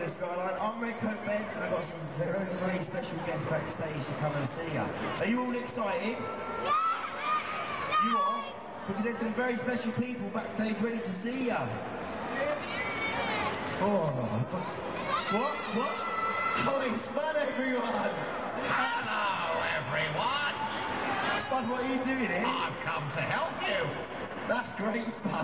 Skyline. I'm Redcoat Ben, and I've got some very, very special guests backstage to come and see you. Are you all excited? Yeah! You are? Because there's some very special people backstage ready to see you. Oh, what? Oh, it's Spud, everyone! Hello, everyone! Spud, what are you doing here? I've come to help you. That's great, Spud.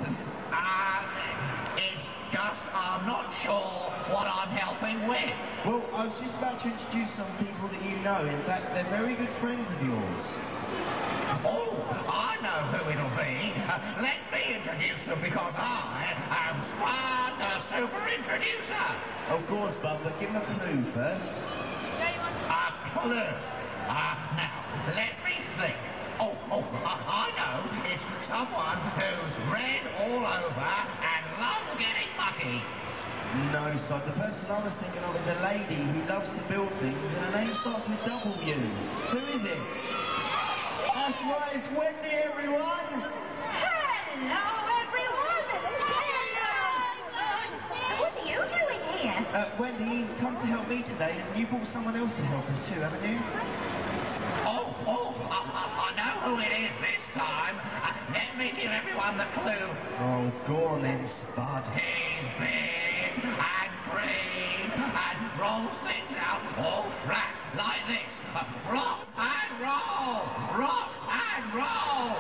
It's just I'm not sure what I'm helping with. Well, I was just about to introduce some people that you know. In fact, they're very good friends of yours. Oh, I know who it'll be. Let me introduce them because I am Spud, the super introducer. Oh, go on, Spud, but give them a clue first. A clue. Now, let me think. I know. It's someone who's red all over and loves getting mucky. No, Spud, the person I was thinking of is a lady who loves to build things and her name starts with W. Who is it? That's right, it's Wendy, everyone! Hello, everyone! Hello, Spud! What are you doing here? Wendy, he's come to help me today, and you brought someone else to help us too, haven't you? I know who it is this time. Let me give everyone the clue. Oh, go on then, Spud. He's big and green and rolls things out all flat like this. Rock and roll! Rock and roll!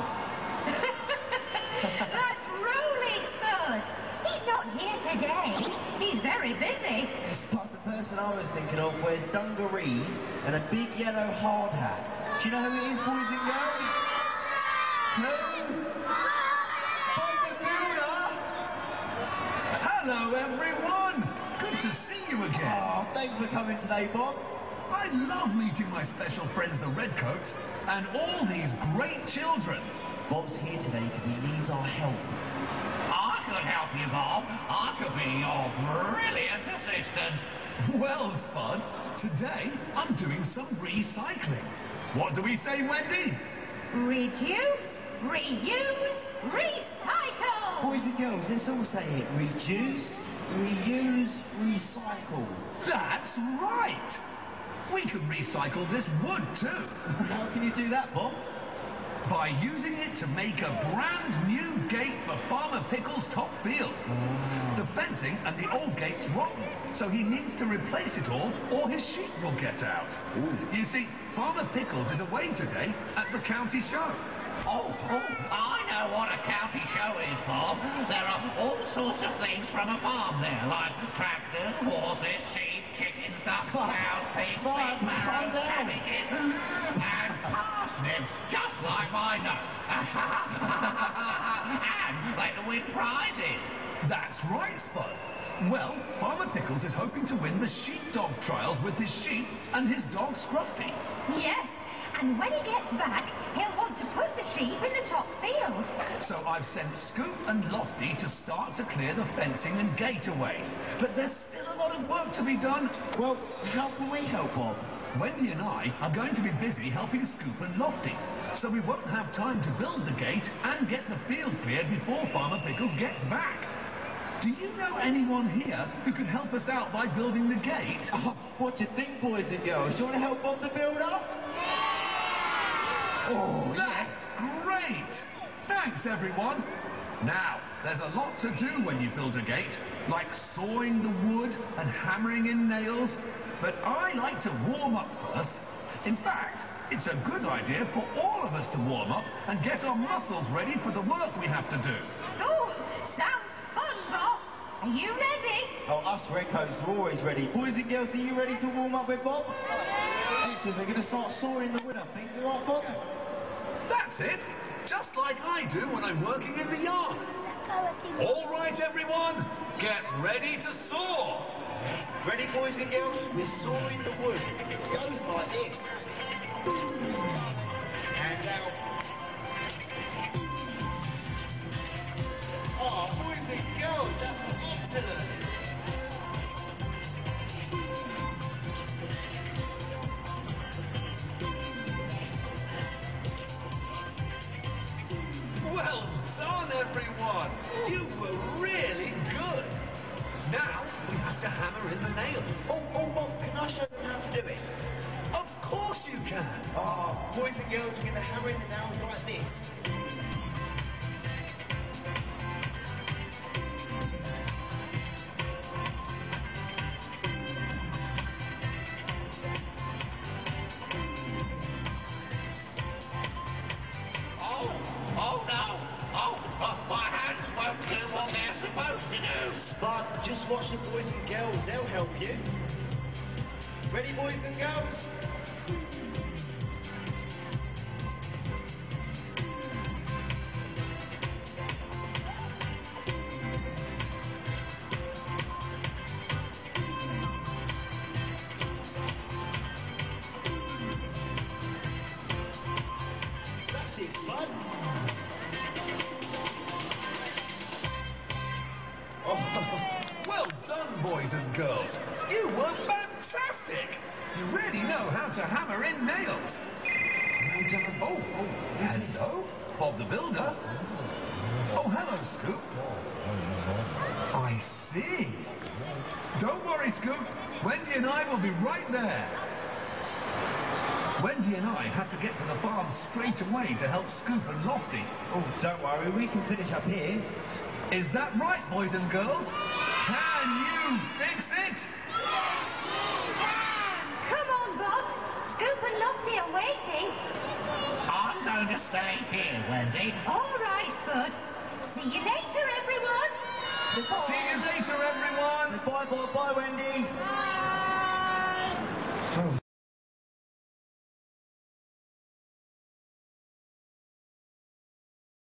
That's Rolly, Spud. He's not here today. He's very busy. Spud, the person I was thinking of wears dungarees and a big yellow hard hat. Do you know who it is, boys and girls? Who? Bob the Builder! Hello, everyone! Good to see you again. Oh, thanks for coming today, Bob. I love meeting my special friends, the Redcoats, and all these great children. Bob's here today because he needs our help. I could help you, Bob. I could be your brilliant assistant. Well, Spud, today I'm doing some recycling. What do we say, Wendy? Reduce, reuse, recycle! Boys and girls, let's all say it. Reduce, reuse, recycle. That's right! We can recycle this wood too. How can you do that, Bob? By using it to make a brand new gate for Farmer Pickle's top field. The fencing and the old gate's rotten, so he needs to replace it all or his sheep will get out. Ooh. You see, Farmer Pickles is away today at the county show. I know what a county show is, Bob. There are all sorts of things from a farm there, like tractors, horses, sheep, chickens, ducks, cows, pigs, Spud, calm sparrows, down. cabbages, and parsnips, just like my nose. And they can win prizes. That's right, Spud. Well, Farmer Pickles is hoping to win the sheepdog trials with his sheep and his dog Scruffy. Yes, and when he gets back, he'll want to put the sheep in the top field. So I've sent Scoop and Lofty to start to clear the fencing and gate away. But there's still a lot of work to be done. Well, how can we help, Bob? Wendy and I are going to be busy helping Scoop and Lofty, so we won't have time to build the gate and get the field cleared before Farmer Pickles gets back. Do you know anyone here who could help us out by building the gate? Oh, what do you think, boys and girls? Do you want to help Bob the Builder? Oh, That's great! Thanks, everyone. Now, there's a lot to do when you build a gate, like sawing the wood and hammering in nails, but I like to warm up first. In fact, it's a good idea for all of us to warm up and get our muscles ready for the work we have to do. Oh, sounds fun, Bob. Are you ready? Oh, us Redcoats are always ready. Boys and girls, are you ready to warm up with Bob? Excellent, we're going to start sawing the wood, I think. You all right, Bob? That's it. Just like I do when I'm working in the yard. All right, everyone, get ready to saw. Ready, boys and girls? We're sawing the wood. It goes like this. Hands out. Oh, boys and girls, that's excellent. Well done, everyone. You were really good. Now we have to hammer in the nails. Oh, Bob, can I show them how to do it? Of course you can. Oh, boys and girls, we're going to hammer in the nails like this. My hands won't do what they're supposed to do. Spud, just watch the boys and girls, they'll help you. Ready, boys and girls? That's it, Spud. Well done, boys and girls. You were fantastic. You really know how to hammer in nails. Well done. Oh, hello, Bob the Builder. Oh, hello, Scoop. I see. Don't worry, Scoop. Wendy and I will be right there. Wendy and I had to get to the farm straight away to help Scoop and Lofty. Oh, don't worry, we can finish up here. Is that right, boys and girls? Can you fix it? Come on, Bob. Scoop and Lofty are waiting. I'm going to stay here, Wendy. All right, Spud. See you later, everyone. See you later, everyone. Bye, Bob.